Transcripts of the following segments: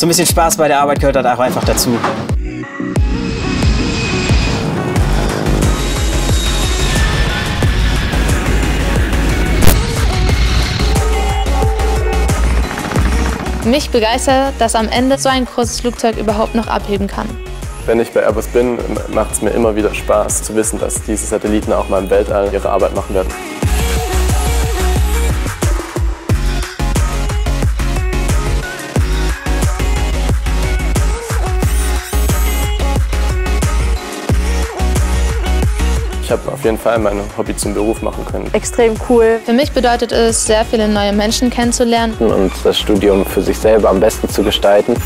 So ein bisschen Spaß bei der Arbeit gehört halt auch einfach dazu. Mich begeistert, dass am Ende so ein großes Flugzeug überhaupt noch abheben kann. Wenn ich bei Airbus bin, macht es mir immer wieder Spaß zu wissen, dass diese Satelliten auch mal im Weltall ihre Arbeit machen werden. Ich habe auf jeden Fall mein Hobby zum Beruf machen können. Extrem cool. Für mich bedeutet es, sehr viele neue Menschen kennenzulernen und das Studium für sich selber am besten zu gestalten.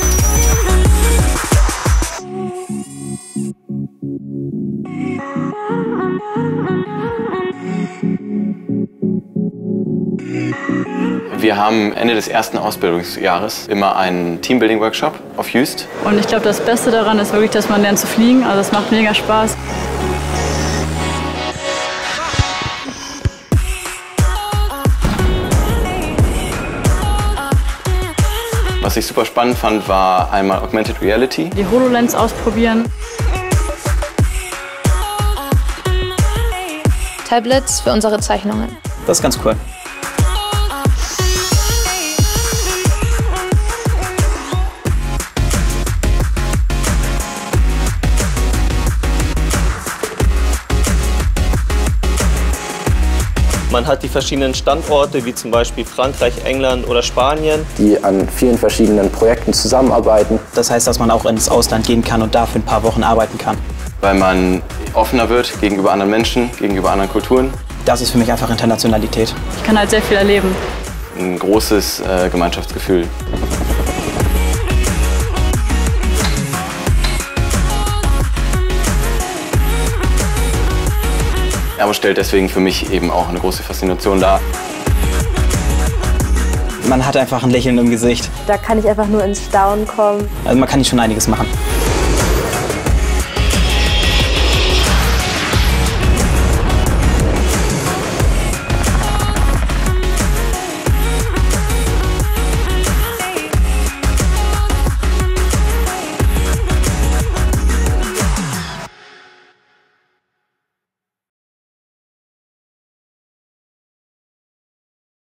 Wir haben Ende des ersten Ausbildungsjahres immer einen Teambuilding-Workshop auf Jüst. Und ich glaube, das Beste daran ist wirklich, dass man lernt zu fliegen. Also es macht mega Spaß. Was ich super spannend fand, war einmal Augmented Reality. Die HoloLens ausprobieren. Tablets für unsere Zeichnungen. Das ist ganz cool. Man hat die verschiedenen Standorte, wie zum Beispiel Frankreich, England oder Spanien, die an vielen verschiedenen Projekten zusammenarbeiten. Das heißt, dass man auch ins Ausland gehen kann und da für ein paar Wochen arbeiten kann. Weil man offener wird gegenüber anderen Menschen, gegenüber anderen Kulturen. Das ist für mich einfach Internationalität. Ich kann halt sehr viel erleben. Ein großes Gemeinschaftsgefühl. Aber stellt deswegen für mich eben auch eine große Faszination dar. Man hat einfach ein Lächeln im Gesicht. Da kann ich einfach nur ins Staunen kommen. Also man kann hier schon einiges machen.